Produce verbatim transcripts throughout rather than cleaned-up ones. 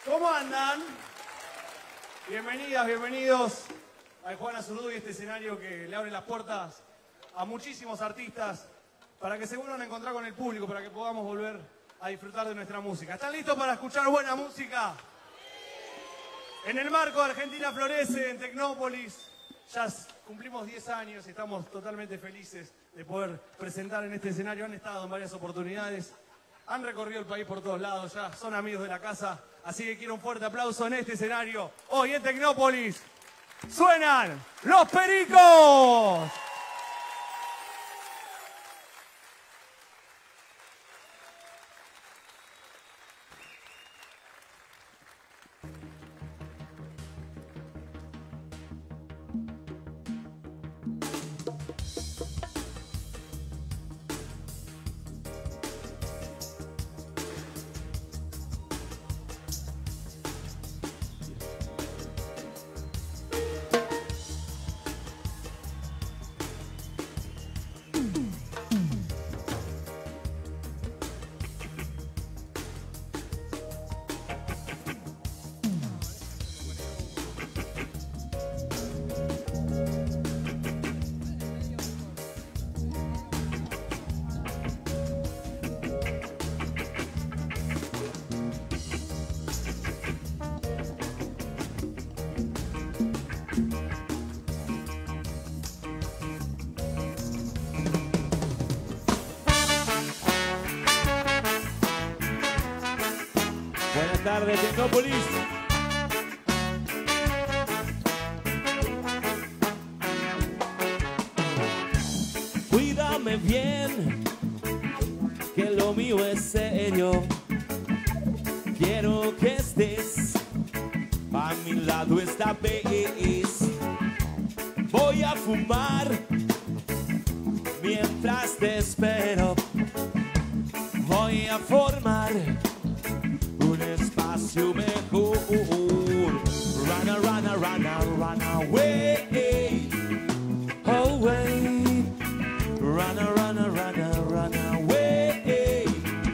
¿Cómo andan? Bienvenidas, bienvenidos a Juana Zurduy, este escenario que le abre las puertas a muchísimos artistas para que se vuelvan a encontrar con el público, para que podamos volver a disfrutar de nuestra música. ¿Están listos para escuchar buena música? En el marco de Argentina Florece, en Tecnópolis, ya cumplimos diez años y estamos totalmente felices de poder presentar en este escenario. Han estado en varias oportunidades, han recorrido el país por todos lados, ya son amigos de la casa, así que quiero un fuerte aplauso en este escenario. Hoy en Tecnópolis suenan Los Pericos. Buenas tardes, Tecnópolis. Cuídame bien, que lo mío es serio. Quiero que estés a mi lado esta vez. Voy a fumar mientras te espero. Voy a formar un espacio mejor. Run, run, run, run away, away. Run, run, run, run away,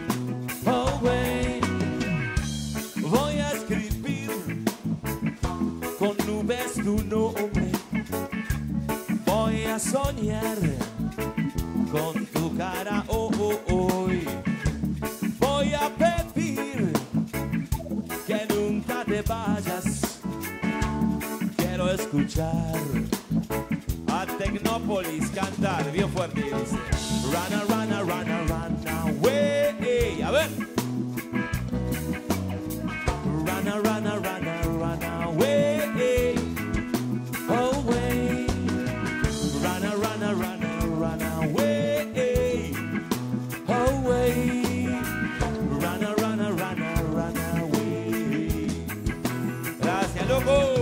away. Voy a escribir con nubes tu nombre. Voy a soñar con tu cara hoy. Voy a pedir que nunca te vayas. Quiero escuchar a Tecnópolis cantar bien fuerte. Dice Run, run, run, run away. A ver. Run, run, run, run away, away. Run, run, run, run away, away. Run, run, run, run away. Gracias, loco.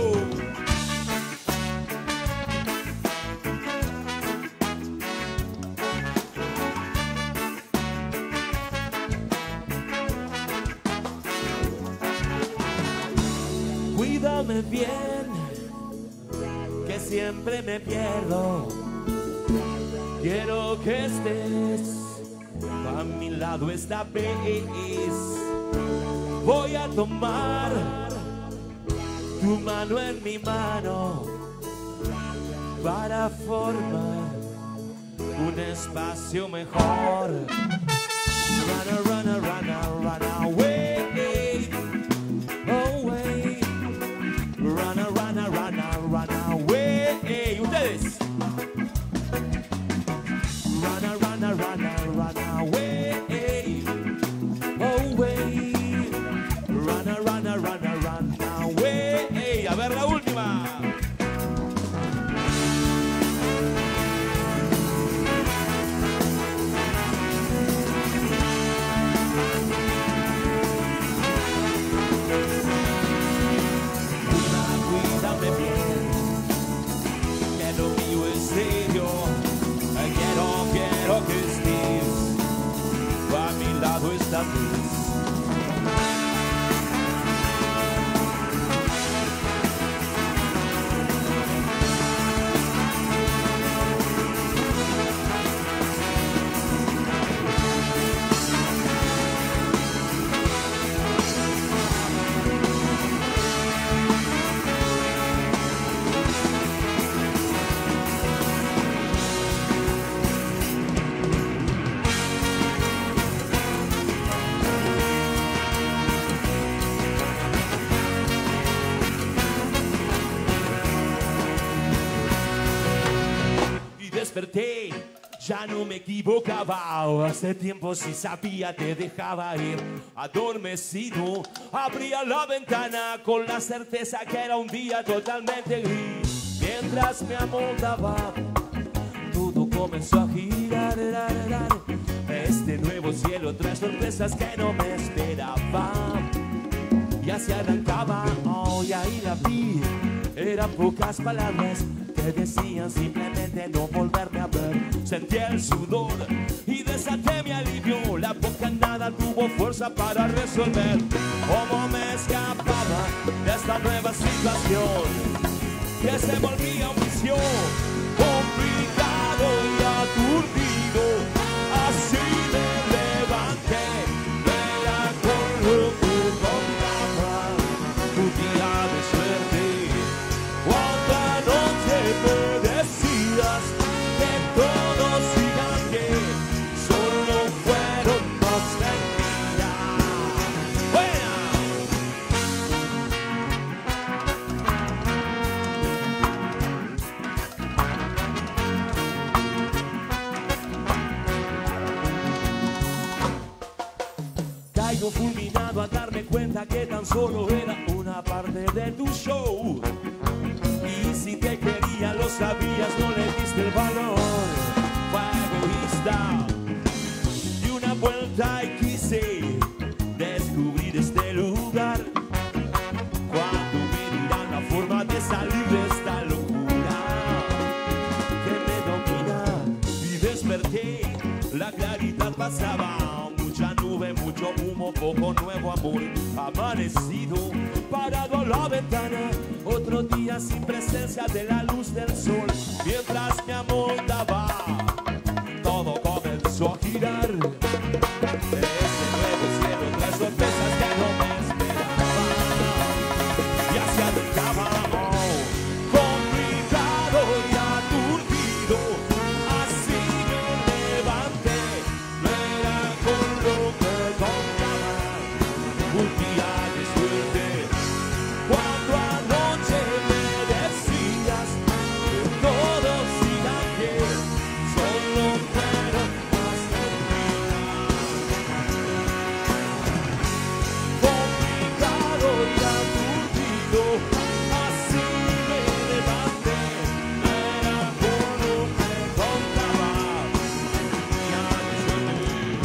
Cuídame bien, que siempre me pierdo. Quiero que estés a mi lado esta vez. Voy a tomar tu mano en mi mano para formar un espacio mejor. Run, run, run, run away, away. Run, run, run, run away. Ustedes. Run, run, run, run away, away. Run, run, run, run away. A ver la última. Cuídame bien, que lo mío es serio. Quiero, quiero que estés a mi lado esta vez. desperté, ya no me equivocaba. Hace tiempo si sabía te dejaba ir. Adormecido, abría la ventana con la certeza que era un día totalmente gris. Mientras me amoldaba, todo comenzó a girar. Este nuevo cielo trae sorpresas que no me esperaba. Ya se arrancaba, oh, y ahí la vi. Eran pocas palabras que decían simplemente no volverme a ver. Sentí el sudor y desaté mi alivio. La boca nada tuvo fuerza para resolver cómo me escapaba de esta nueva situación que se volvía un vicio complicado y aturdido. Así me levanté, era con lo que contaba un día de suerte. Cuando anoche me decías que todos sigan bien, solo fueron dos mentiras. ¡Buena! Caigo fulminado al darme cuenta que tan solo era una parte de tu show. Y si te quería lo sabías, no le diste el valor. Fue egoísta. Di una vuelta y quise descubrir este lugar. Cuando me dirán la forma de salir de esta locura que me domina. Y desperté, la claridad pasaba. Mucha nube, mucho humo, poco nuevo amor. Amanecido, parado a la ventana, otro día sin presencia de la luz del sol. Mientras me amoldaba, todo comenzó a girar. De ese nuevo cielo, tres sorpresas que no me esperaba. Ya se acercaba, oh, complicado y aturdido. Así me levanté, no era con lo que contaba un día de suerte. Cuando anoche me decías que todos sigan bien, solo fueron más mentiras. Complicado y aturdido, así me levanté, no era por lo que contaba un día de suerte.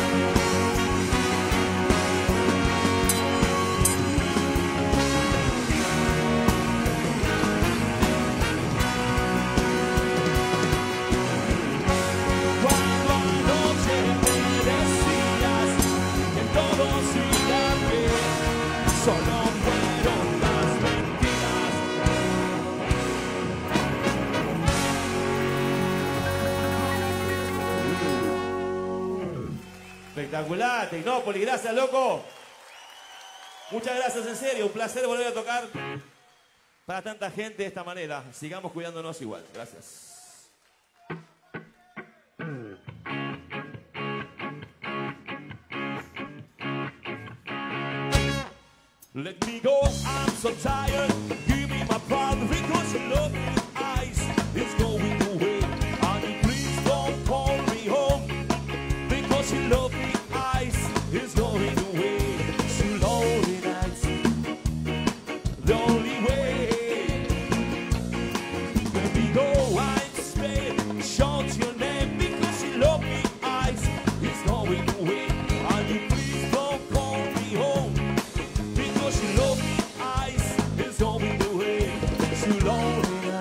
Cuando anoche me decías que todo siga bien, solo fueron las mentiras. Espectacular, Tecnópolis, gracias, loco. Muchas gracias, en serio, un placer volver a tocar para tanta gente de esta manera. Sigamos cuidándonos igual, gracias. Let me go, I'm so tired. Give me my problem because your lovely eyes is going away. Honey, please don't call me home because your lovely eyes is going away. So lonely nights, the only way. Let me go, I'm Spain. Shout your name because your lovely eyes is going away. Honey, please don't call me home. Because you love me, eyes is going away. Too lonely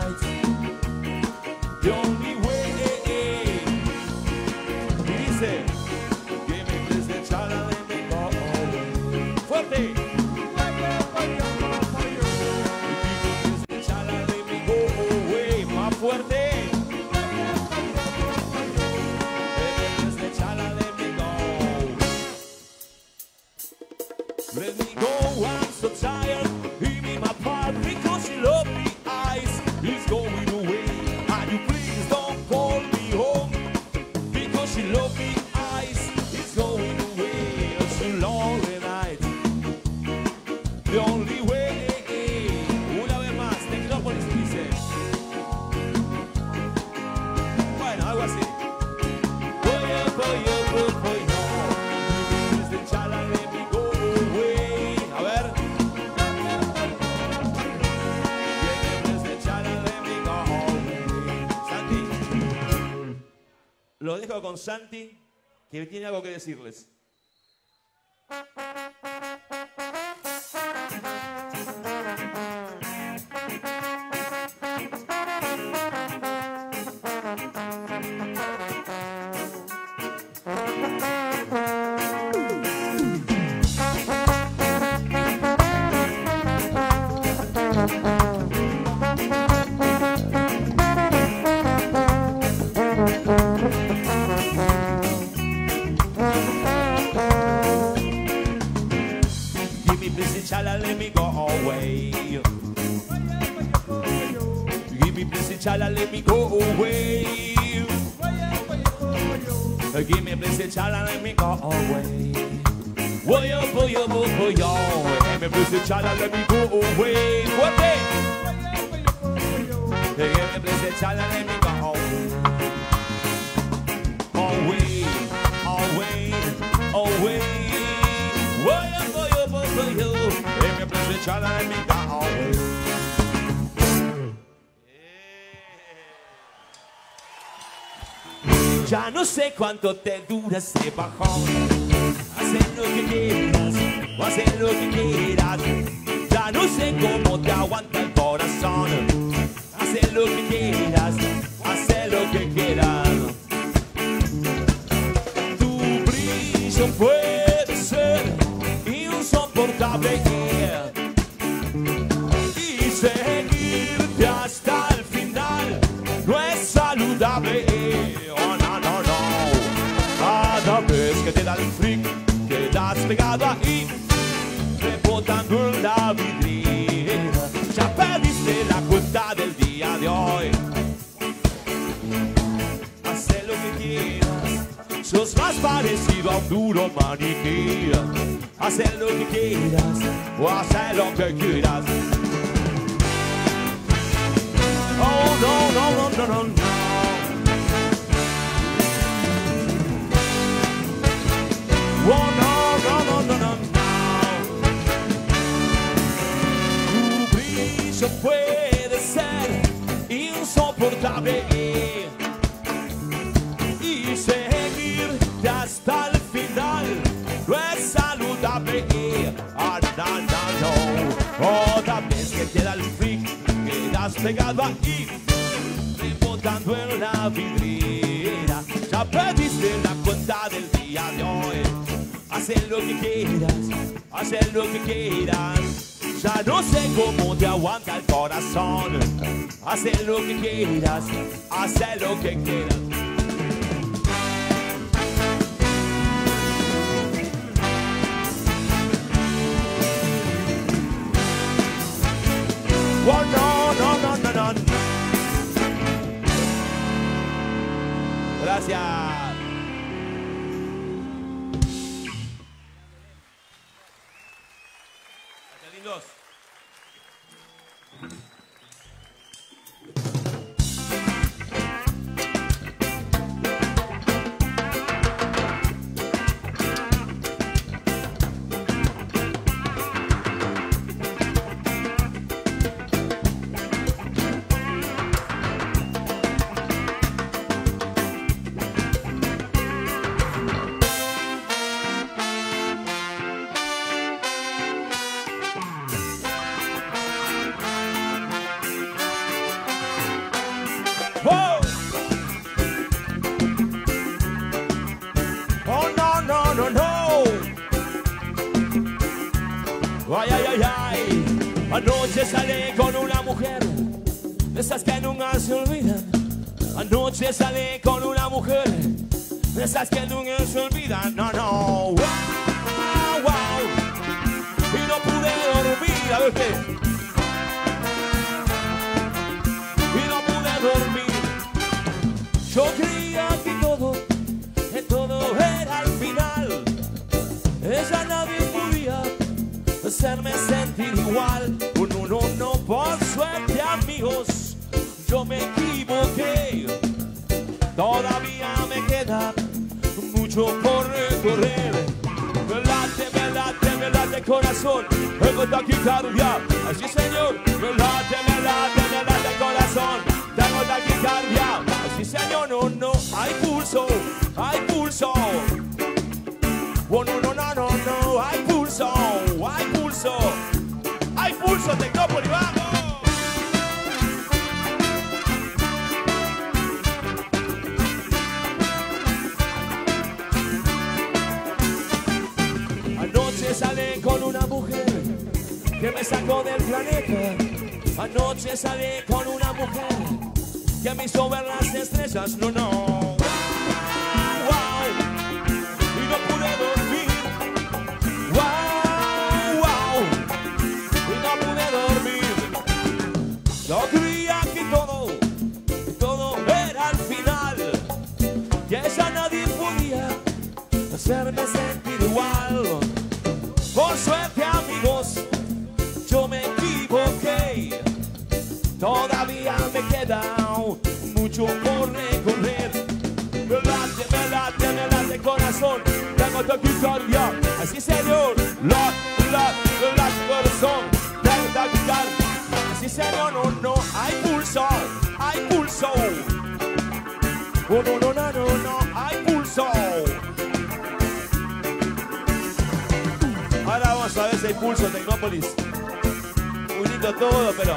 dejo con Santi, que tiene algo que decirles. Let me go away. Give me please, chala, let me go away. Give me please, chala, let me go away. Boyo, boyo, boyo, give me please, chala, let me go away. Fuerte. Give me please, chala, let me go away. Away, away, away. Boyo, boyo, boyo. Chala, let me go away. Ya no sé cuánto te dura ese bajón. Haz lo que quieras, o haz lo que quieras. Ya no sé cómo te aguanta el corazón. Haz lo que quieras, haz lo que quieras. Tu brillo puede ser insoportable. Seguirte hasta el final no es saludable. Oh, no, no, no. Cada vez que te da el freak, quedas pegado ahí, rebotando en la vidriera. Ya perdiste la cuenta del día de hoy. Haz lo que quieras, sos más parecido a un duro maniquí. Haz lo que quieras, o haz lo que quieras. Oh, no, no, no, no, no, no. Oh, no, no, no, no, no, no. Tu brillo puede ser insoportable y seguirte hasta el final no es saludable. Ah, no, no, no. Otra vez que te da el freak, quedas pegado ahí, rebotando en la vidriera. Ya perdiste la cuenta del día de hoy. Haz lo que quieras, haz lo que quieras. Ya no sé cómo te aguanta el corazón. Haz lo que quieras, haz lo que quieras. Oh, no, no, no, no, no, no. Gracias. Gracias, lindos. Ay, ay, ay, ay. Anoche salí con una mujer, de esas que nunca se olvidan. Anoche salí con una mujer, de esas que nunca se olvidan. No, no, wow, wow. Y no pude dormir, a ver usted. Y no pude dormir. Yo creía que todo, que todo era el final. Ella nadie podía hacerme sentir igual. No, no, no, por suerte, amigos, yo me equivoqué. Todavía me queda mucho por recorrer. Me late, me late, me late corazón, tengo taquicardia. Así, señor, me late, me late, me late corazón, tengo taquicardia. Así, señor, no, no, hay pulso. pulso, hay pulso. Oh, no, no, no, no, no, hay pulso, hay pulso. Hay pulso, Tecnópolis, vamos. Anoche salí con una mujer que me sacó del planeta. Anoche salí con una mujer que me hizo ver las estrellas. No, no. Wow. Y no pude dormir. Wow, wow. Y no pude dormir. Yo creía que todo, todo era al final. Que ya nadie podía hacerme sentir igual. Por suerte, amigos, yo me equivoqué. Todavía me queda mucho por recorrer. Me late, me late, me late corazón. Tengo taquicardia, así señor. La, la, la corazón. Tengo taquicardia, así señor. No, no, hay pulso, hay pulso. Oh, no, no, no, no, no, hay pulso. Ahora vamos a ver si hay pulso, Tecnópolis. Muy lindo todo, pero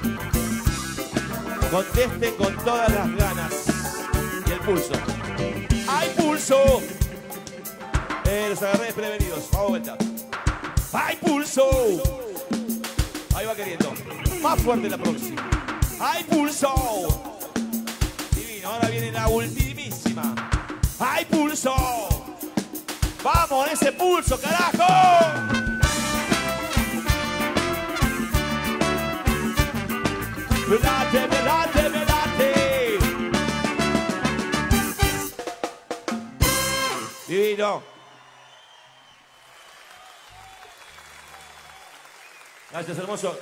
contesten con todas las ganas. Y el pulso. ¡Hay pulso! Eh, los agarré desprevenidos. Vamos vuelta. ¡Hay pulso! Ahí va queriendo. Más fuerte la próxima. ¡Hay pulso! Divino. Ahora viene la ultimísima. ¡Hay pulso! ¡Vamos, ese pulso, carajo! Me late, me late, me late. Divino. Gracias, hermoso.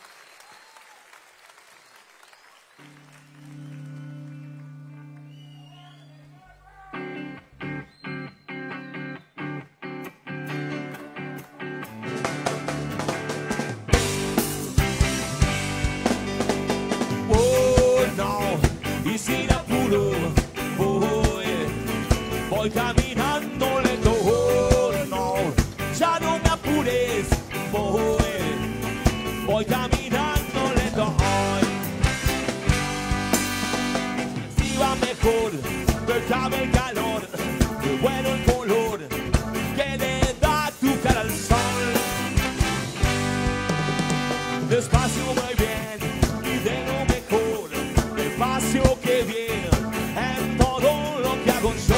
Y sin apuro voy, voy caminando lento, oh, no, ya no me apures, voy, voy caminando lento, hoy. Si va mejor, me cabe el calor, qué bueno el color que le da tu cara al sol. Despacio muy bien y de lo mejor, despacio que bien en todo lo que hago yo.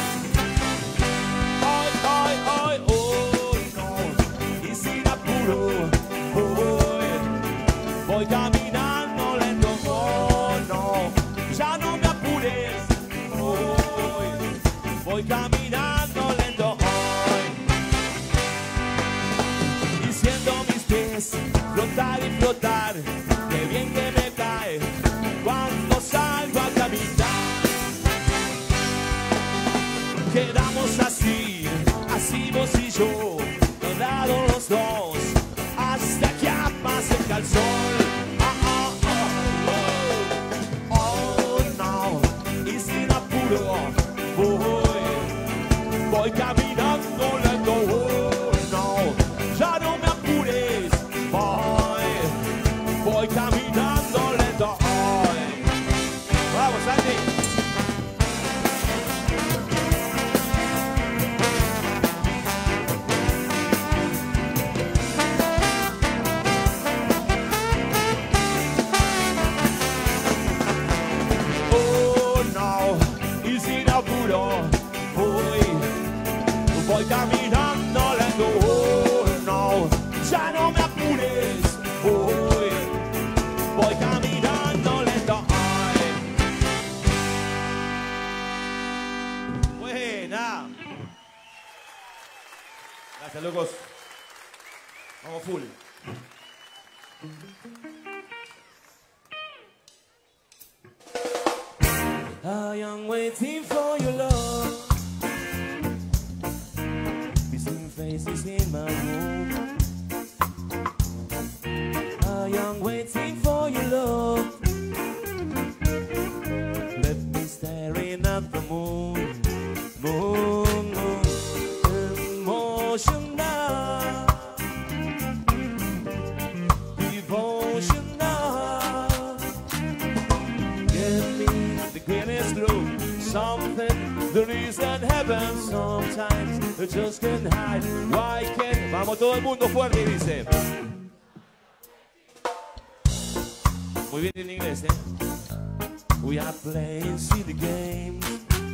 Ay, ay, ay, oh, no, y sin apuro voy, voy caminando lento, oh, no, ya no me apures, voy, voy caminando lento, hoy. Y siento mis pies flotar y flotar, qué bien que me cae cuando salgo a caminar. Quedamos así, así vos y yo, rodados los dos, hasta que amazca el sol. Oh, oh, oh, oh, oh, no, y sin apuro voy, voy caminando lento, oh, no, ya no me apures, voy, voy caminando lento. Vamos, Andy. Oh, no, y sin apuro voy, voy caminando lento. Oh, no, ya no me apures, voy, voy caminando lento. Buena. Gracias, locos. Vamos full. I am waiting for your love. Missing faces in my room. I am waiting for your love. Let me staring at the moon. there isn't heaven. Sometimes it just can't hide. Why can't? Vamos todo el mundo fuerte y dice. Muy bien en inglés, ¿eh? We are playing silly games.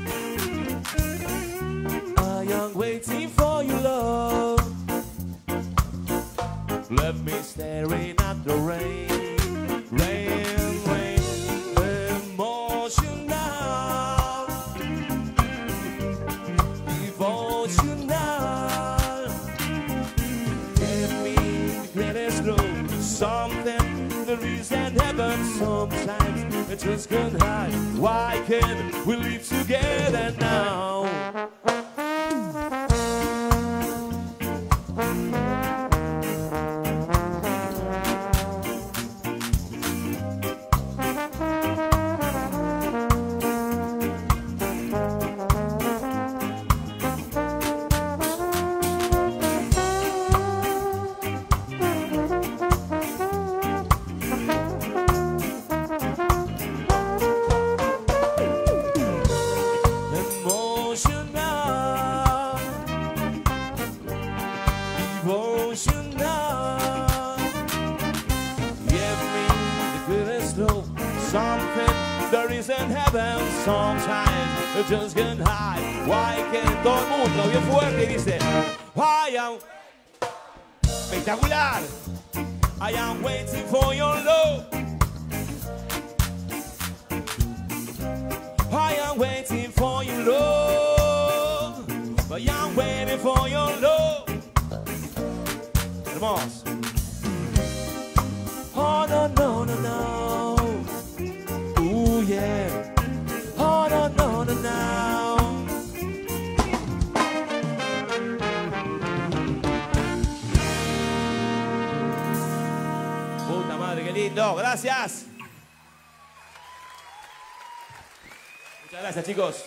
I am waiting for your love. Left me staring at the rain, rain, rain, emotional, devotional. Give me the greatest love, something there is in heaven. Sometimes it just can't hide. Why can't we live together now? Sometimes it just can't hide. Why can't? Todo el mundo bien fuerte y dice I am espectacular. I am waiting for your love. I am waiting for your love. I am waiting for your love. Hermoso. Oh no no no no. Ooh yeah. Oh, no, no, no, no. Puta madre, qué lindo. Gracias. Muchas gracias, chicos.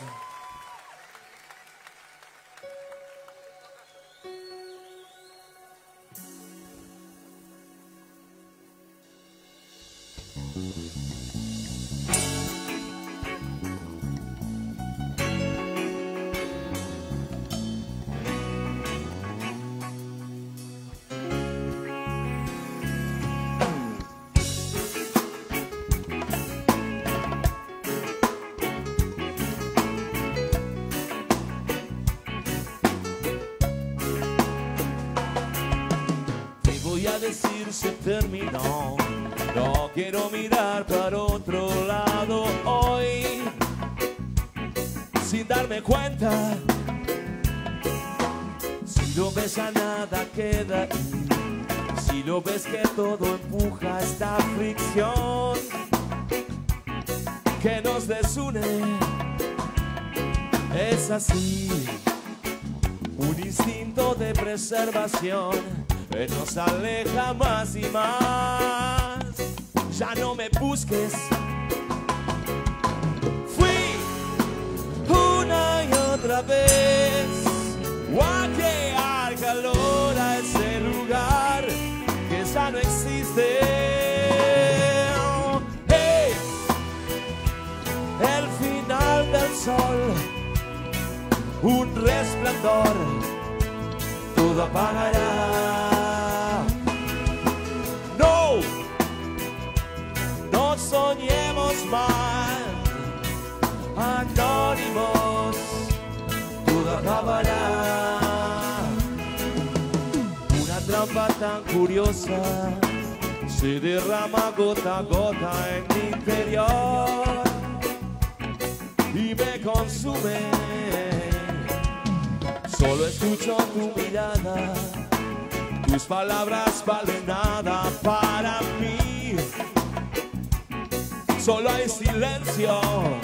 Decir se terminó, no quiero mirar para otro lado hoy, sin darme cuenta. Si lo ves a nada queda, si lo ves que todo empuja esta fricción que nos desune, es así, un instinto de preservación que nos aleja más y más. Ya no me busques. Fui una y otra vez a crear calor a ese lugar que ya no existe. Es el final del sol, un resplandor, todo apagará. No soñemos más, anónimos, todo acabará. Una trampa tan curiosa se derrama gota a gota en mi interior y me consume. Solo escucho tu mirada, tus palabras valen nada para mí. Solo hay silencio.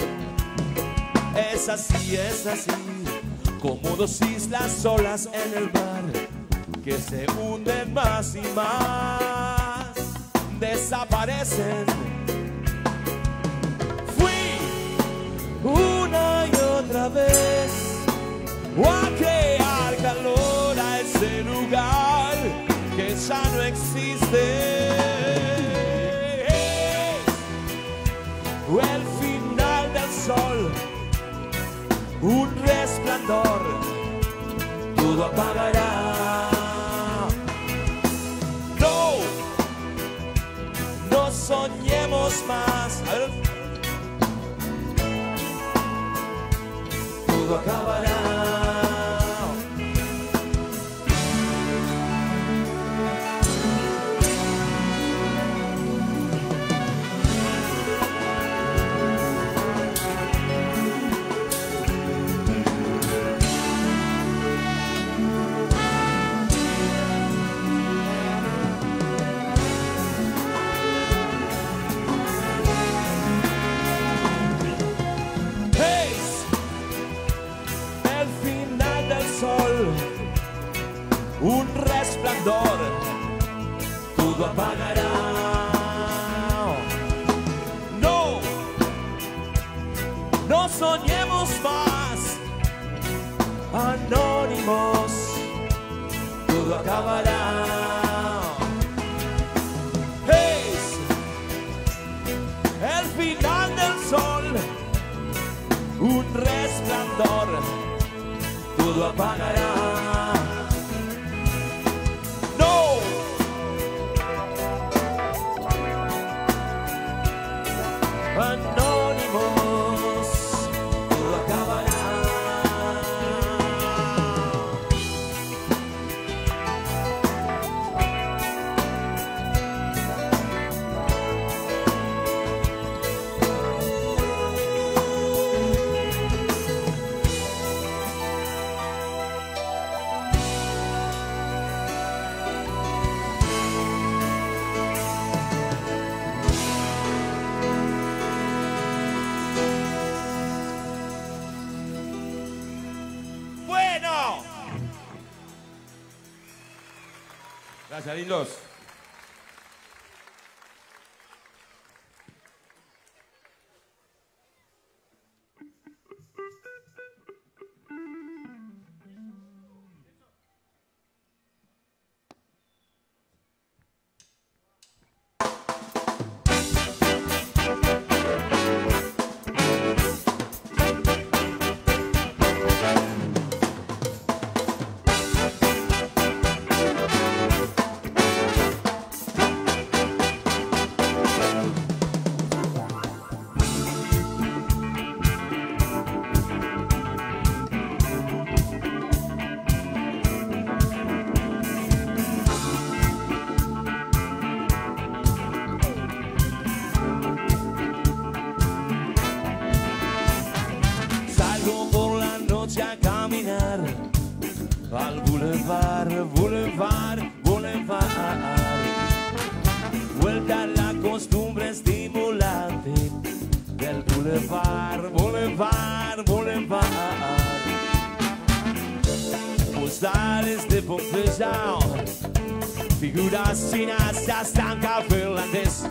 Es así, es así, como dos islas solas en el mar que se hunden más y más, desaparecen. Fui una y otra vez a crear calor a ese lugar que ya no existe. El final del sol, un resplandor, todo apagará. No, no soñemos más. A ver. Todo acabará. Un resplandor, todo apagará. No, no soñemos más, anónimos, todo acabará. Es el final del sol, un resplandor, todo apagará. Anónimos, todo acabará. Gracias, lindos. Al boulevard, boulevard, boulevard. Vuelta a la costumbre estimulante del boulevard, boulevard, boulevard. Postales de Pompeya, figuras chinas hasta cafelantes.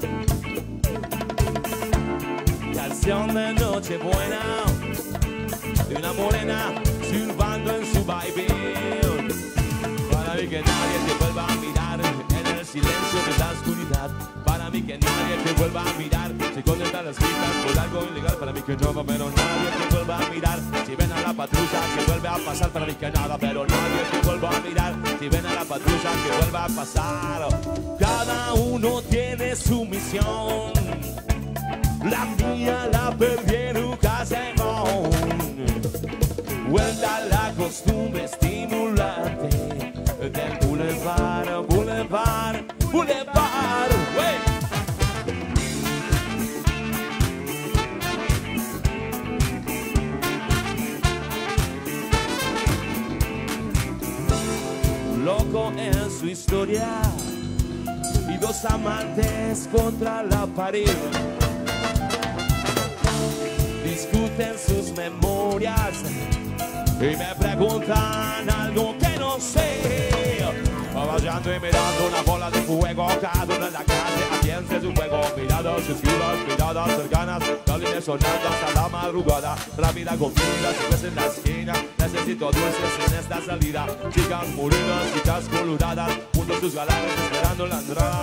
Canción de Nochebuena de una morena silbando en su baile. Para mí que nadie te vuelva a mirar en el silencio de la oscuridad. Para mí que nadie te vuelva a mirar si conectan las pistas por algo ilegal. Para mí que no, pero nadie te vuelva a mirar si ven a la patrulla que vuelve a pasar. Para mí que nada, pero nadie te vuelva a mirar si ven a la patrulla que vuelve a pasar. Cada uno tiene su misión, la mía la perdí en ocasión. Vuelta a la costumbre estimulante del boulevard, boulevard, boulevard. ¡Wey! Loco en su historia y dos amantes contra la pared. Discuten sus memorias y me preguntan algo que no sé. Vayando y mirando una bola de fuego, cada uno en la calle atiende su juego. Miradas esquivas, miradas cercanas, la línea sonando hasta la madrugada. Rápida comida, si en la esquina, necesito dulces en esta salida. Chicas morenas, chicas coloradas, junto a sus galanes esperando la entrada.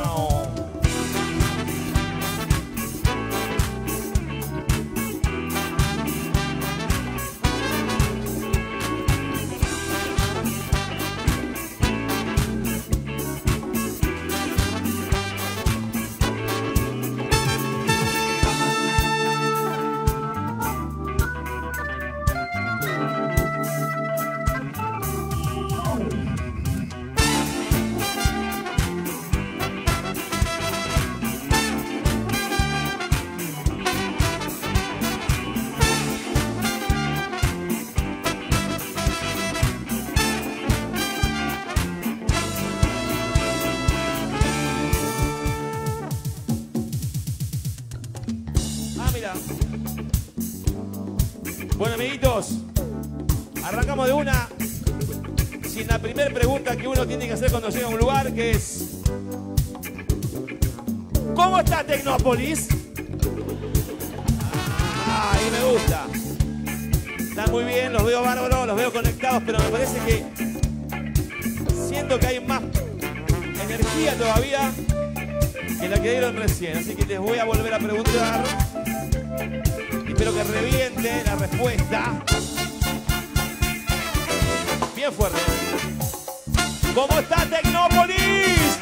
vida. Bueno, amiguitos, arrancamos de una sin la primera pregunta que uno tiene que hacer cuando llega a un lugar, que es: ¿cómo está Tecnópolis? Ah, ahí me gusta. Está muy bien, los veo bárbaros, los veo conectados, pero me parece que siento que hay más energía todavía que la que dieron recién. Así que les voy a volver a preguntar. Espero que reviente la respuesta. Bien fuerte. ¿Cómo está Tecnópolis?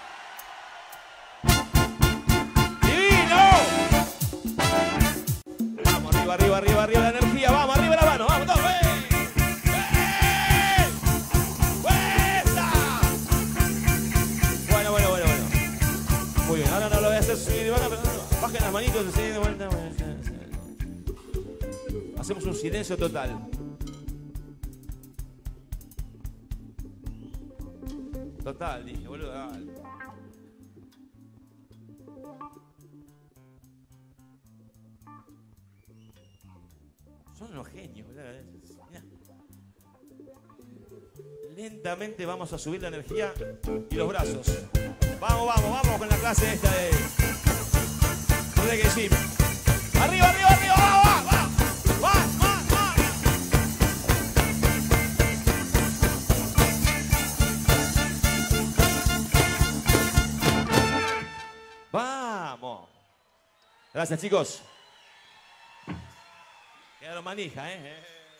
¡Divino! Vamos, arriba, arriba, arriba, arriba la energía. Vamos, arriba la mano. Vamos, todos. ¡Ven! ¡Ven! ¡Fuerza! Bueno, bueno, bueno, bueno. Muy bien, ahora no lo voy a hacer subir de banda, pero no, bajen las manitos y seguir de vuelta. Hacemos un silencio total. Total, dije, boludo, dale. Son unos genios, boludo. Mirá. Lentamente vamos a subir la energía y los brazos. Vamos, vamos, vamos con la clase esta de reggae gym. Arriba, arriba, arriba, va, va, va, va, va, va. Vamos. Gracias, chicos. Quedaron manija, ¿eh?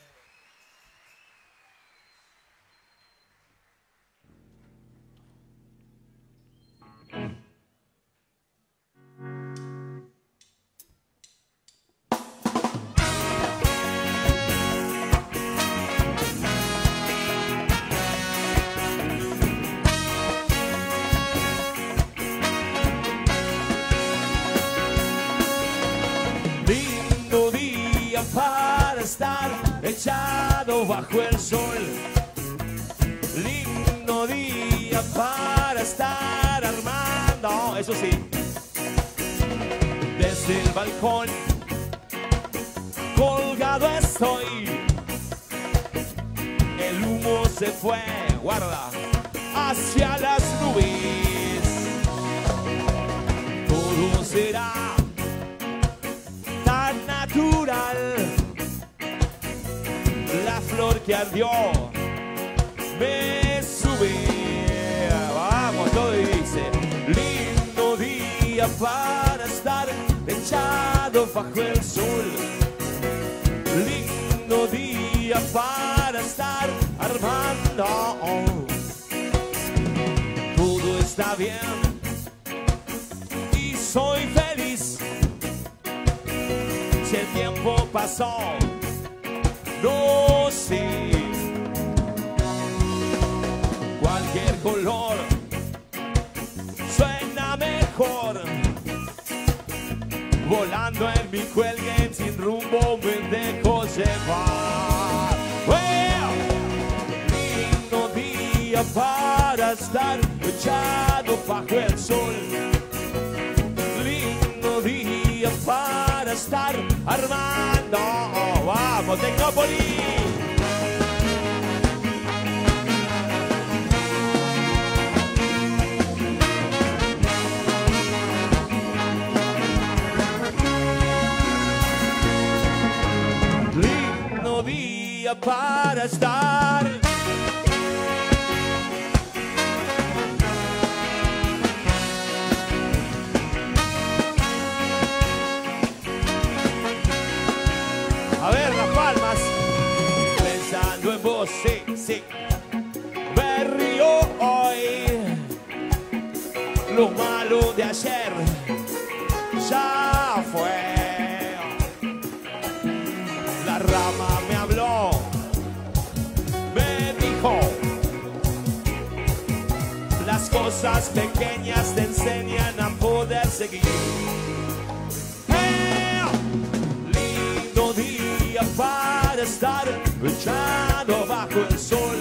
Echado bajo el sol, lindo día para estar armando, eso sí, desde el balcón colgado estoy, el humo se fue, guarda, hacia las nubes, todo será tan natural. La flor que ardió me sube. Vamos, todo y dice: lindo día para estar echado bajo el sol. Lindo día para estar armando. Todo está bien y soy feliz. Si el tiempo pasó, no sé, cualquier color suena mejor. Volando en mi cuelgue sin rumbo me dejo llevar. Well, lindo día para estar echado bajo el sol. Lindo día para estar armando. ¡Vamos, Tecnópolis! Lindo día para estar. A ver, las palmas. Pensando en vos, sí, sí. Me río hoy. Lo malo de ayer ya fue. La rama me habló, me dijo: las cosas pequeñas te enseñan a poder seguir. Para estar echado bajo el sol.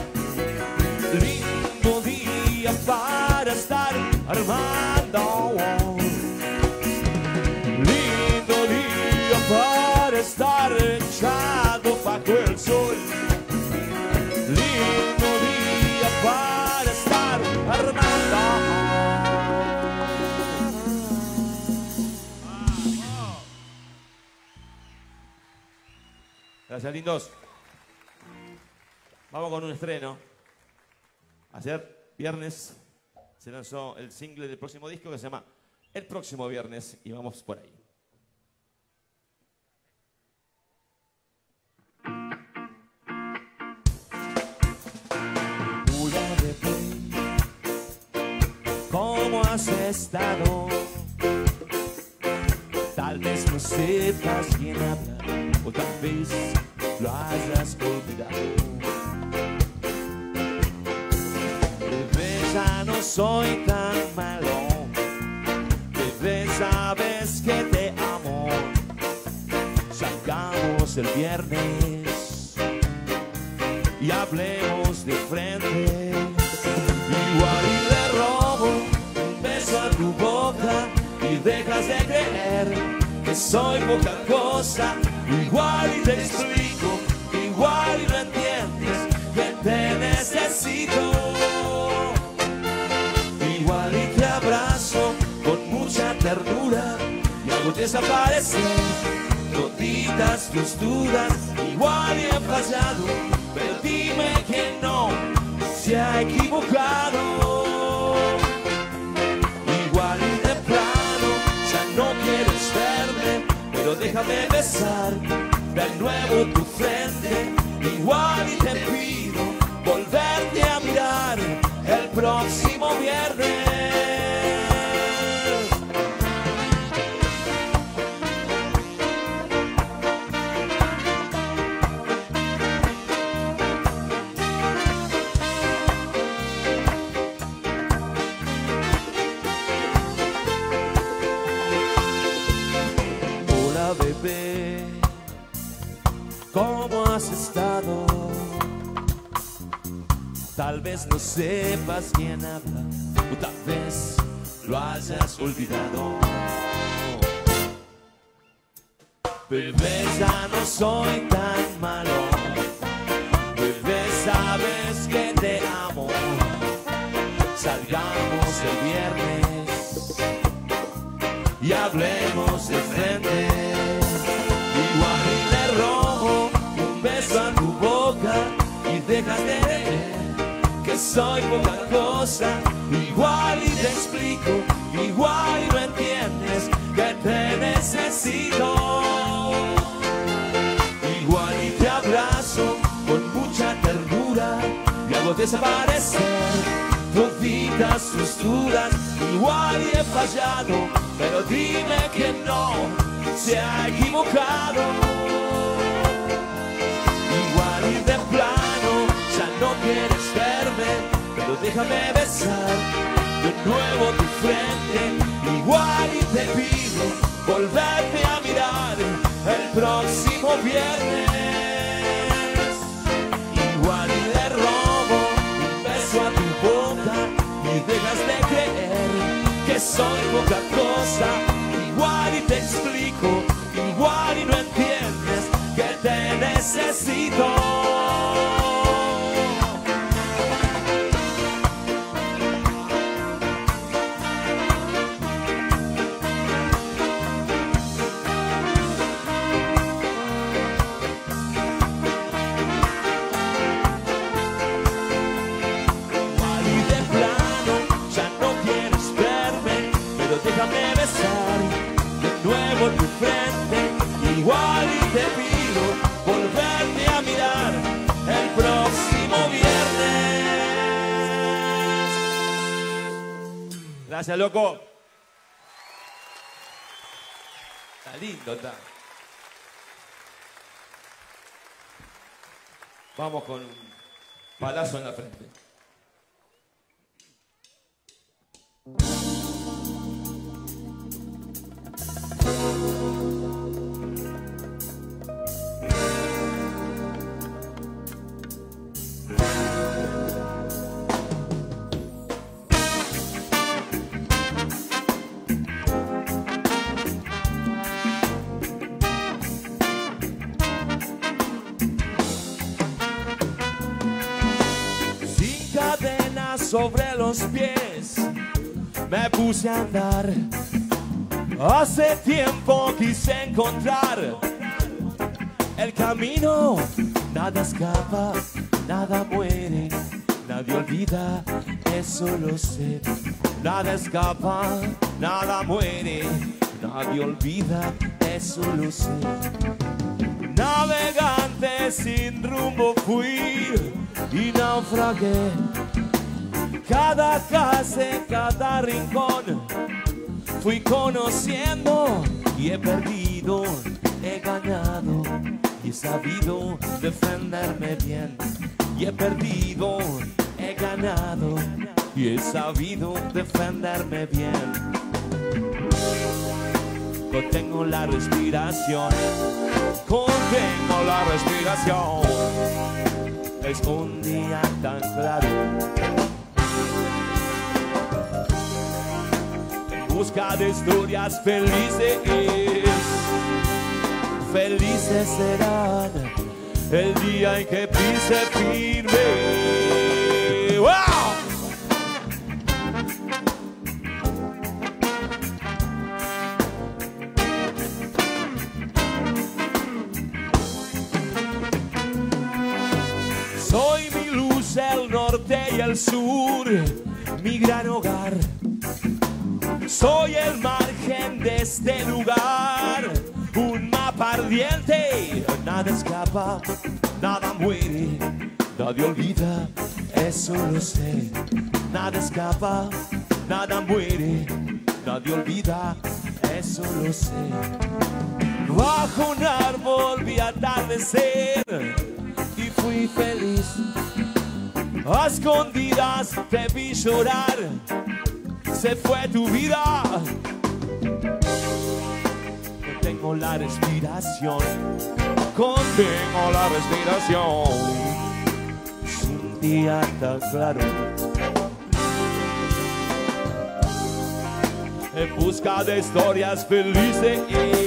Lindo día para estar armando. Lindo día Gracias, lindos. Vamos con un estreno. Ayer, viernes, se lanzó el single del próximo disco que se llama El Próximo Viernes y vamos por ahí. ¿Cómo has estado? Tal vez no sepas quién habla o tal vez lo hayas olvidado. Bebé, ya no soy tan malo. Bebé, sabes que te amo. Salgamos el viernes y hablemos de frente. Igual y le robo un beso a tu boca y dejas de creer que soy poca cosa. Igual y te explico, igual y no entiendes que te necesito. Igual y te abrazo con mucha ternura y hago desaparecer toditas tus dudas. Igual y he fallado, pero dime que no se ha equivocado. Igual y de plano ya no quieres verme, pero déjame besar de nuevo tu frente. Igual y te pido volverte a mirar el próximo viernes. Bebé, ¿cómo has estado? Tal vez no sepas quién habla o tal vez lo hayas olvidado. Bebé, ya no soy tan malo. Bebé, sabes que te amo. Salgamos el viernes y hablemos de frente. Igual y le robo un beso a tu boca y dejas de creer que soy poca cosa. Igual y te explico, igual y no entiendes que te necesito. Igual y te abrazo con mucha ternura y hago desaparecer toditas tus dudas. Igual y he fallado, pero dime que no se ha equivocado. Igual y de plano ya no quieres verme, pero déjame besar de nuevo tu frente. Igual y te pido volverte a mirar el próximo viernes. Igual y le robo un beso a tu boca y dejas de creer que soy poca cosa. Igual y te explico, igual y no entiendes que te necesito. Igual y de plano ya no quieres verme, pero déjame besar de nuevo tu frente. Igual y te pido volverte a mirar el próximo viernes. Gracias, loco. Está lindo, está. Vamos con un palazo en la frente. Sin cadenas sobre los pies me puse a andar. Hace tiempo quise encontrar el camino. Nada escapa, nada muere, nadie olvida, eso lo sé. Nada escapa, nada muere, nadie olvida, eso lo sé. Navegante sin rumbo fui y naufragué. Cada casa, cada rincón fui conociendo y he perdido, he ganado y he sabido defenderme bien. Y he perdido, he ganado y he sabido defenderme bien. Contengo la respiración, contengo la respiración. Es un día tan claro. En busca de historias felices, felices serán el día en que pise firme. ¡Wow! Soy mi luz, el norte y el sur, mi gran hogar. Soy el margen de este lugar, un mapa ardiente. Nada escapa, nada muere, nadie olvida, eso lo sé. Nada escapa, nada muere, nadie olvida, eso lo sé. Bajo un árbol vi atardecer y fui feliz. A escondidas te vi llorar, se fue tu vida. Contengo la respiración, contengo la respiración. Es un día tan claro. En busca de historias felices,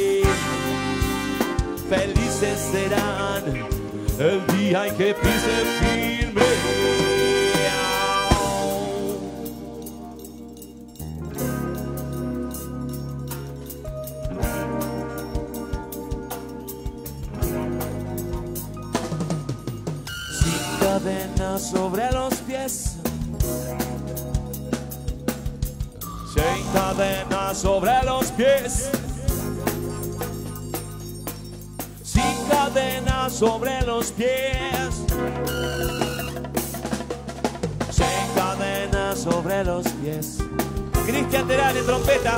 felices serán el día en que pise firme. Sin cadenas sobre los pies, sin cadenas sobre los pies, sin cadenas sobre los pies, sin cadenas sobre los pies. Cristian Terán en trompeta.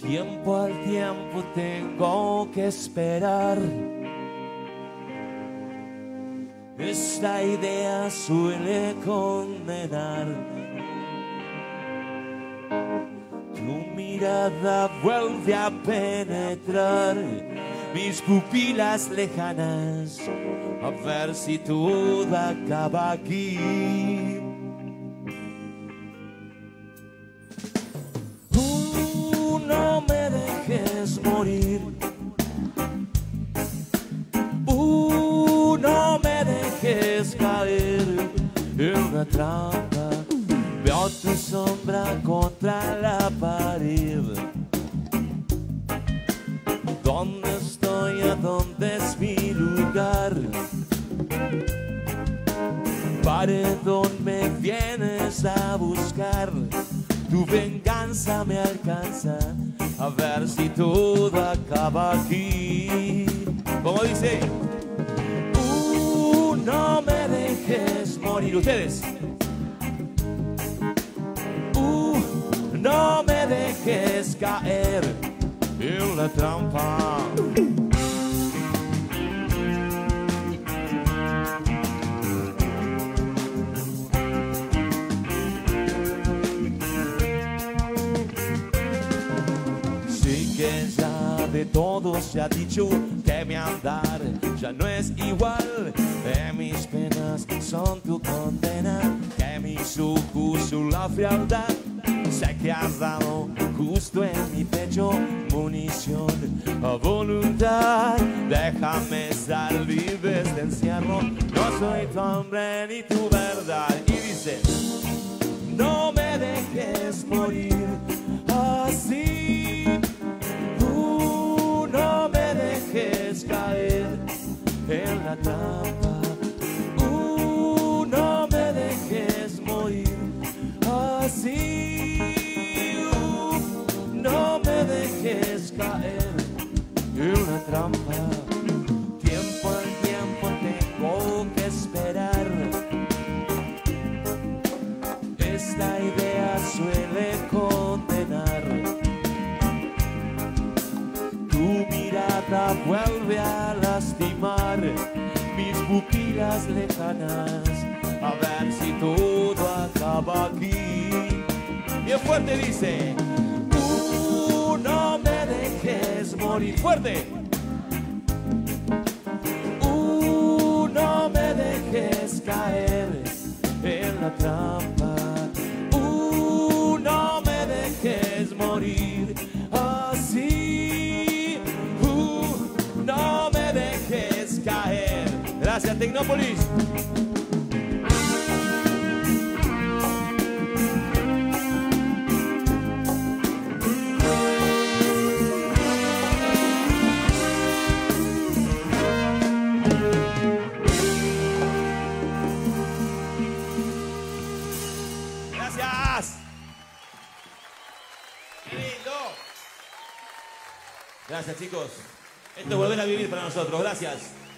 Tiempo al tiempo tengo que esperar. Esta idea suele condenar. Tu mirada vuelve a penetrar mis pupilas lejanas, a ver si todo acaba aquí. Tú no me dejes morir. Tú no me dejes caer en una trampa. Veo tu sombra contra la pared. ¿Dónde estoy? ¿A dónde es mi lugar? Paredón, me vienes a buscar. Tu venganza me alcanza, a ver si todo acaba aquí. Como dice, uh, no me dejes morir. Ustedes, uh, no me dejes caer en la trampa. Sí que ya de todo se ha dicho que mi andar ya no es igual, que mis penas son tu condena, que mis ojos son la frialdad. Sé que has dado justo en mi pecho munición a voluntad. Déjame salir de este encierro, no soy tu hombre ni tu verdad. Y dice, no me dejes morir así. Tú no me dejes caer en la trampa. Tú no me dejes morir así. No me dejes caer en la trampa. Tiempo al tiempo tengo que esperar. Esta idea suele condenar. Tu mirada vuelve a lastimar mis pupilas lejanas, a ver si todo acaba aquí. Bien fuerte dice, tú no me dejes morir. Fuerte. Uh, no me dejes caer en la trampa. Uh, no me dejes morir así. Uh, no me dejes caer. Gracias, Tecnópolis. Gracias, chicos. Esto es volver a vivir para nosotros. Gracias.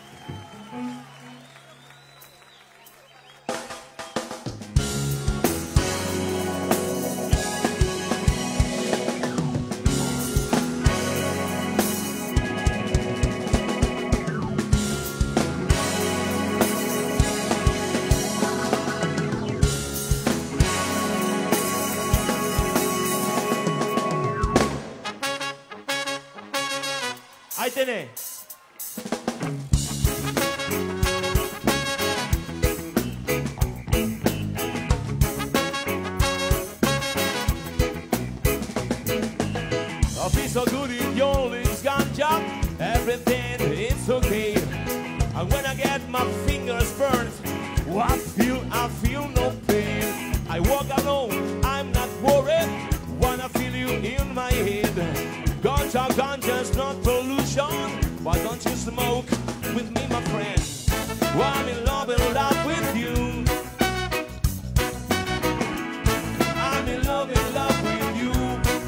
Ahí tenés. I feel so good in your lips, ganja. Everything is okay. And when I get my fingers burned, oh, I feel, I feel no pain. I walk alone, I'm not worried. Wanna feel you in my head. Ganja, ganja's not pollution. Why don't you smoke with me, my friend? Well, I'm in love, in love with you. I'm in love, in love with you.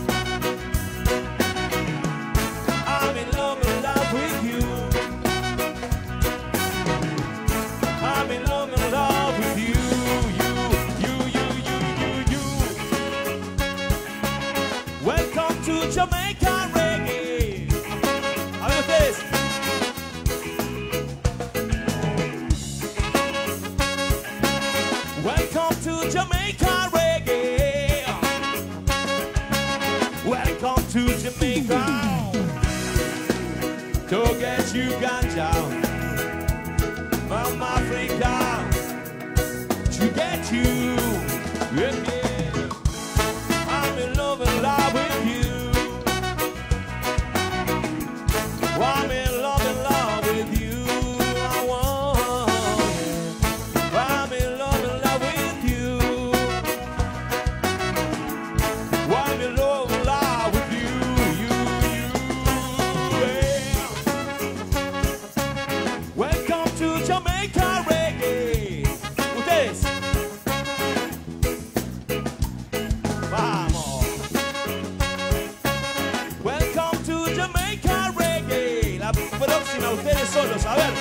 I'm in love, in love with you. I'm in love, in love with you. You, you, you, you, you, you. Welcome to Jamaica. get you ganja, Mama Africa, to get you, yeah. I'm in love and love with you. I'm in love and love with you. I want, yeah. I'm in love and love with you. I'm in love and love with you, you, you, yeah. Welcome to Jamaica Reggae. Ustedes. Vamos. Welcome to Jamaica Reggae. La próxima ustedes solos, a ver.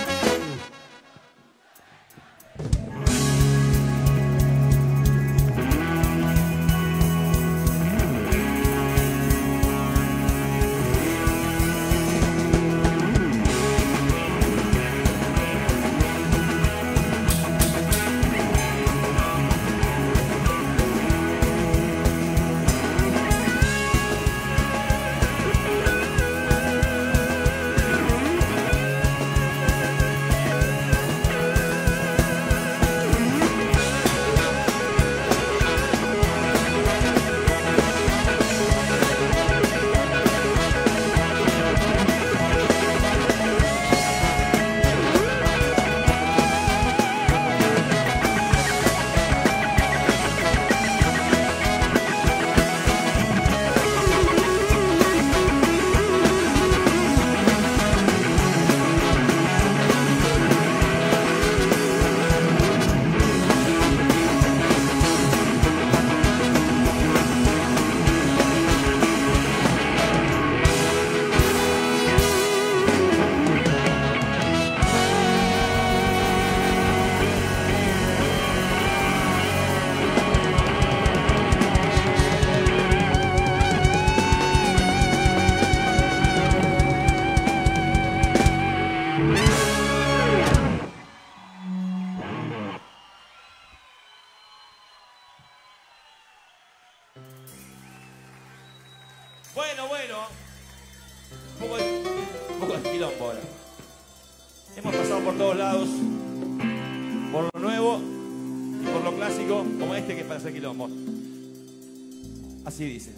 Bueno, bueno, un poco, de, un poco de quilombo ahora. Hemos pasado por todos lados, por lo nuevo y por lo clásico, como este que es para hacer quilombo. Así dice.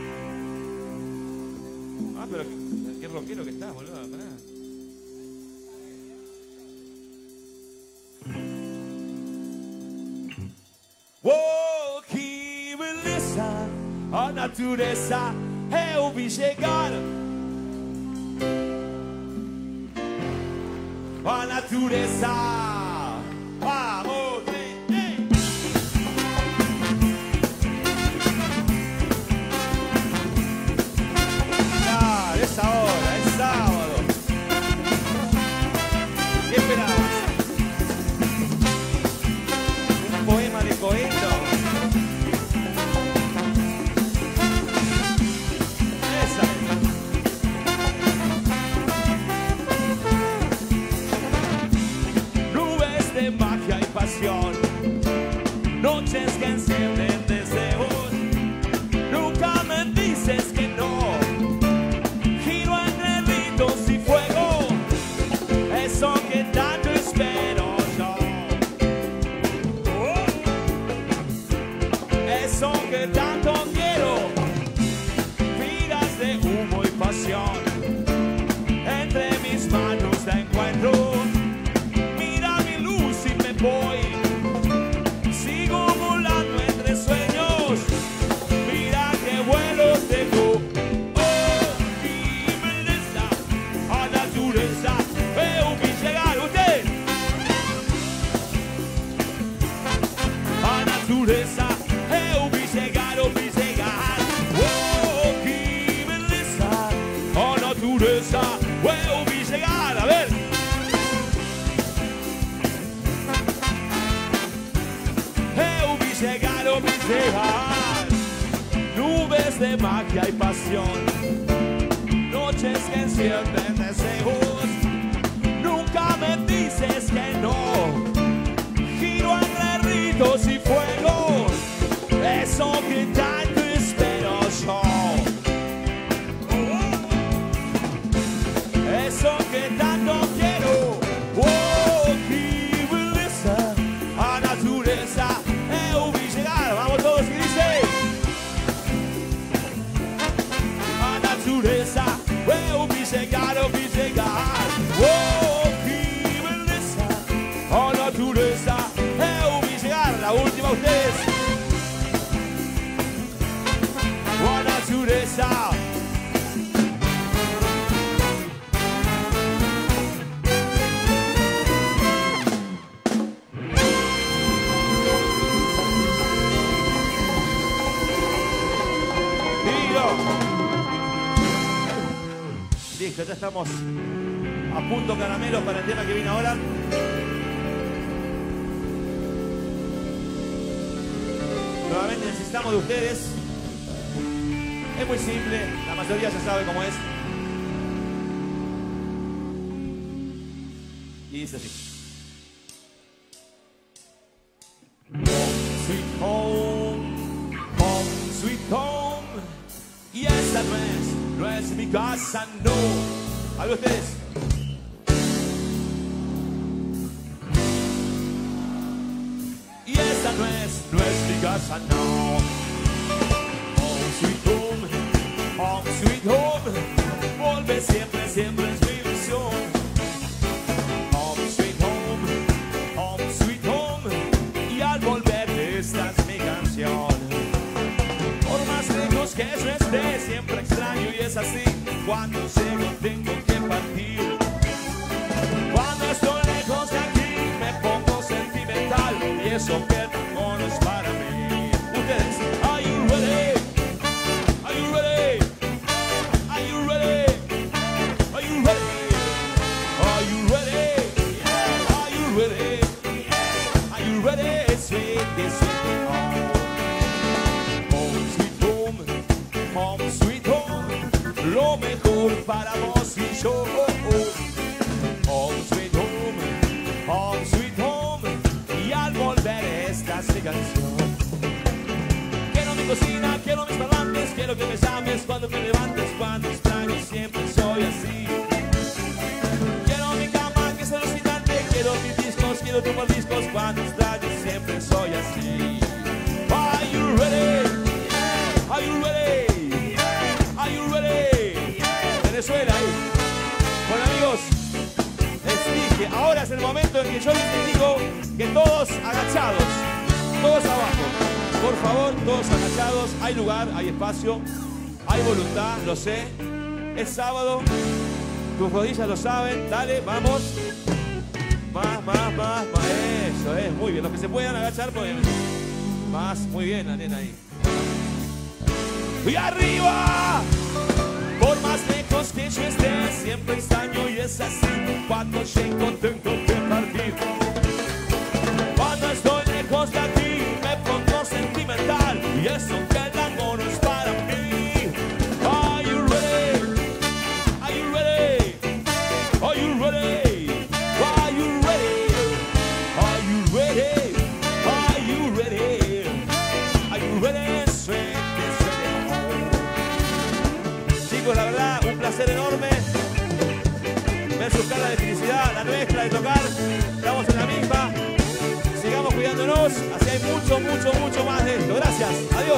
Ah, pero qué, qué rockero que estás, boludo. Pará. Oh, que beleza, a natureza eu vi chegar. A natureza, vamos, hey, hey. Claro, es ahora, es sábado. ¿Qué esperabas? Un poema de Coelho. Noches que encienden deseos, nunca me dices que no. Giro entre ritos y fuego, eso que tanto espero yo. Oh. Eso que tanto quiero, vidas de humo y pasión. Entre mis manos la encuentro, mira mi luz y me voy. Eu vi chegar, eu vi chegar. Oh, que beleza, a natureza. Eu vi chegar, a ver. Eu vi chegar, eu vi chegar. Nubes de magia y pasión, noches que encienden deseos. Nunca me dices que no. Giro entre ritos y fuegos, eso que tanto espero yo. Eso que tanto Listo, ya estamos a punto caramelos para el tema que viene ahora. Nuevamente necesitamos de ustedes. Es muy simple, la mayoría ya sabe cómo es. Y dice así. Home, sweet home, home, sweet home. Y esa no es, no es mi casa, no. A ver ustedes. Y esa no es, no es mi casa, no. Home, sweet home, home, sweet home. Volve siempre, siempre es mi ilusión. Home, sweet home, home, sweet home. Y al volver esta es mi canción. Por más lejos que yo esté, siempre extraño y es así. Cuando llego tengo que partir. Cuando estoy lejos de aquí me pongo sentimental. Y eso que el tango no es para mí. Ustedes, are you ready? Are you ready? Are you ready? Are you ready? Are you ready? Are you ready? Are you ready? Sweet, sweet home. Home, sweet home. Home, sweet home. Lo mejor para vos y yo. Home, sweet home. Home, sweet home. Y al volver esta es mi canción. Quiero mi cocina, quiero mis parlantes. Quiero que me llames cuando te levantes. Cuando extraño siempre soy así. Quiero mi cama, que sea alucinante. Quiero mis discos, quiero tumbar discos. Cuando extraño siempre soy así. Are you ready? Are you ready? Are you ready? Venezuela ahí. Bueno amigos, les dije, ahora es el momento en que yo les digo que todos agachados, todos abajo. Por favor, todos agachados. Hay lugar, hay espacio, hay voluntad, lo sé. Es sábado, tus rodillas lo saben. Dale, vamos. Más, más, más, más. Eso es, muy bien. Los que se puedan agachar, pueden. Más, muy bien, la nena ahí. ¡Y arriba! Por más lejos que yo esté, siempre extraño y es así. Cuando llego tengo que partir. Cuando estoy lejos de aquí, me pongo sentimental. Y eso que el tango no es para mí. Are you ready? Are you ready? Are you ready? Are you ready? Are you ready? Are you ready? Are you ready? Sweet, sweet home. Chicos, la verdad, un placer enorme ver su cara de felicidad, la nuestra de tocar. Estamos en la misma. Sigamos cuidándonos, así hay mucho, mucho, mucho más de esto. Gracias, adiós.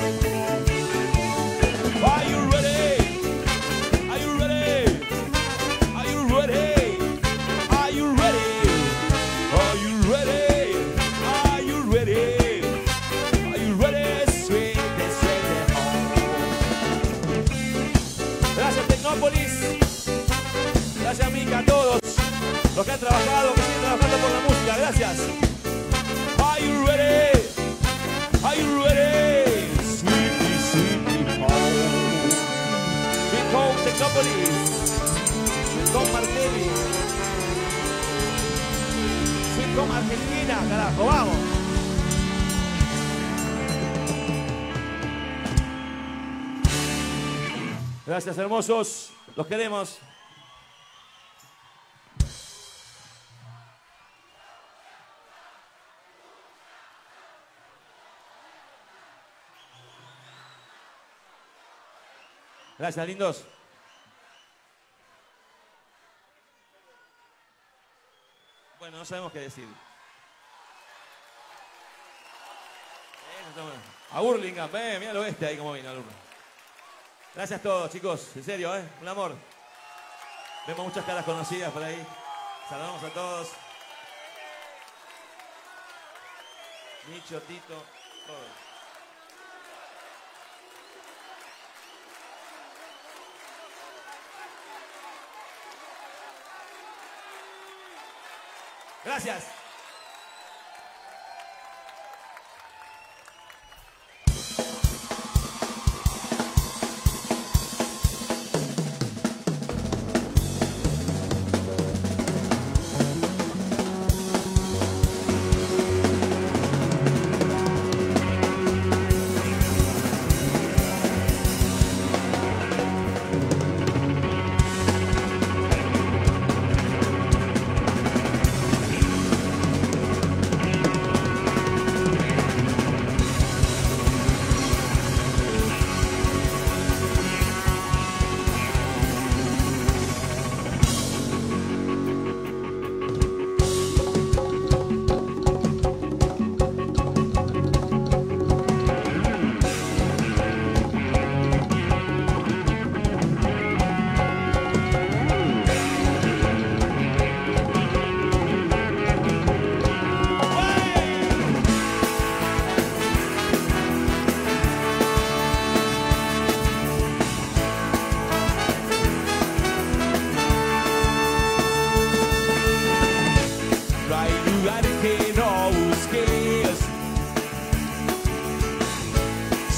Are you ready? Are you ready? Are you ready? Are you ready? Are you ready? Are you ready? Are you ready? Sweet, sweet home. Gracias Tecnópolis. Gracias Mica, a todos los que han trabajado, que siguen trabajando por la música. Gracias. Are you ready? Are you ready? Sweetie, sweetie home. Sweet home, Tecnópolis. Sweet home, Martelli. Sweet home, Argentina, carajo, vamos. Gracias, hermosos. Los queremos. Gracias, lindos. Bueno, no sabemos qué decir. A Burlingame, eh, mira el oeste ahí como vino. Gracias a todos, chicos. En serio, ¿eh? Un amor. Vemos muchas caras conocidas por ahí. Saludamos a todos. Micho, Tito, todos. Gracias.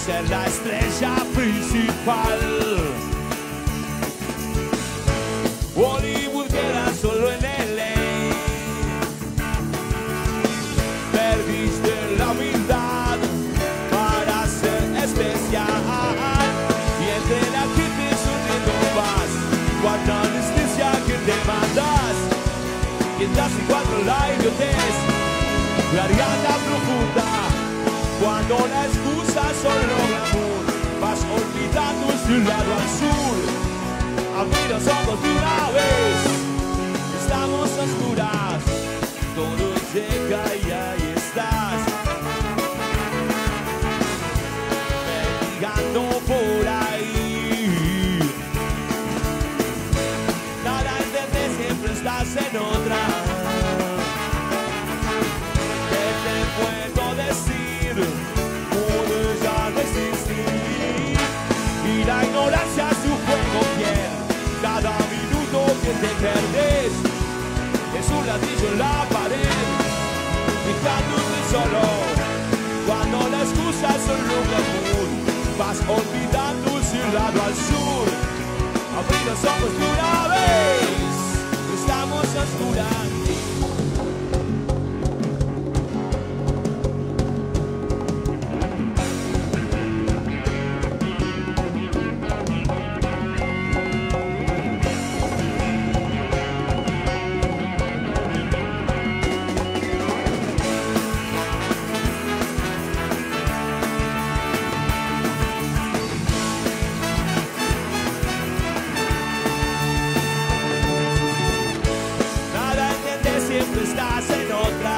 ser la estrella principal. Hollywood queda solo en L A. Perdiste la humildad para ser especial. Y entre la gente sonriendo vas, cuánta anestesia que te mandas. Mientras en cuatro la idiotez, garganta profunda. Cuando la excusa solo glamour, vas olvidando su lado al sur. Abrí los ojos de una vez, estamos a oscuras, todo llega y ahí estás, mendigando por ahí. Nada entendés, siempre estás en otra. ¿Qué te puedo decir? Puedes ya no existir. Y la ignorancia es un juego fiel. Cada minuto que te perdés es un ladrillo en la pared, dejándote solo. Cuando la excusa es solo glamour, vas olvidando su lado al sur. Abrí los ojos de una vez, estamos a oscuras. Estás en otra.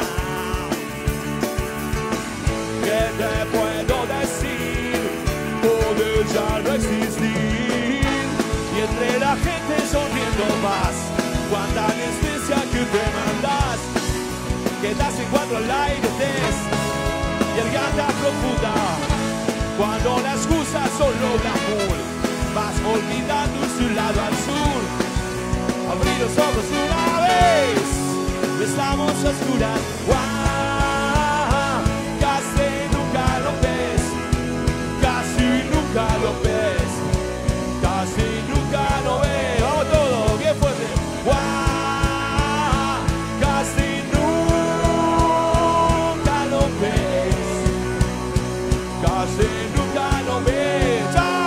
¿Qué te puedo decir? Puedes ya no existir. Y entre la gente sonriendo vas, cuánta anestesia que te mandas. Quedas en cuatro al aire des, y el gata profunda. Cuando la excusa solo glamour, vas olvidando su lado al sur. Abrí los ojos una vez, estamos a oscuras. ¡Wow! Casi nunca lo ves, casi nunca lo ves, casi nunca lo ves. Vamos todo, bien fuerte. ¡Wow! Casi nunca lo ves, casi nunca lo ves. ¡Chao!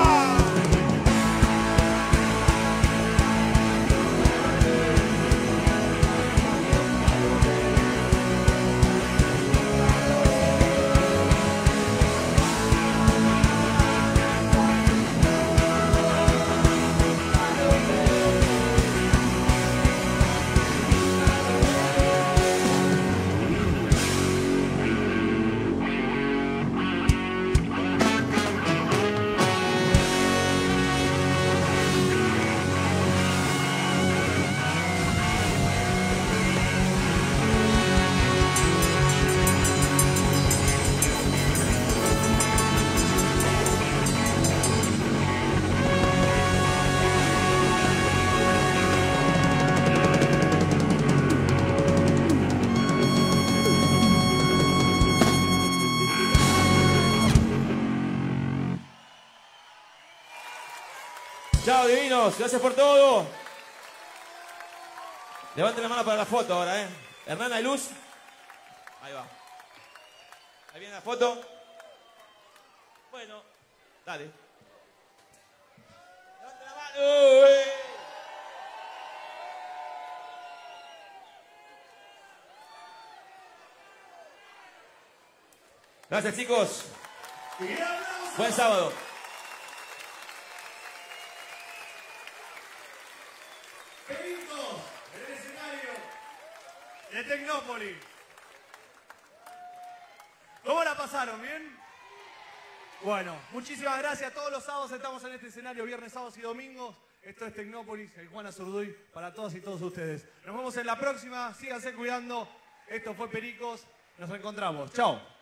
Chao, divinos. Gracias por todo. Levanten la mano para la foto ahora, ¿eh? Hernana y Luz. Ahí va. Ahí viene la foto. Bueno, dale. Levanten la mano. ¡Uy! Gracias, chicos. Buen sábado. De Tecnópolis. ¿Cómo la pasaron? ¿Bien? Bueno, muchísimas gracias. Todos los sábados estamos en este escenario, viernes, sábados y domingos. Esto es Tecnópolis, el Juan Azurduy, para todas y todos ustedes. Nos vemos en la próxima. Síganse cuidando. Esto fue Pericos. Nos reencontramos. Chao.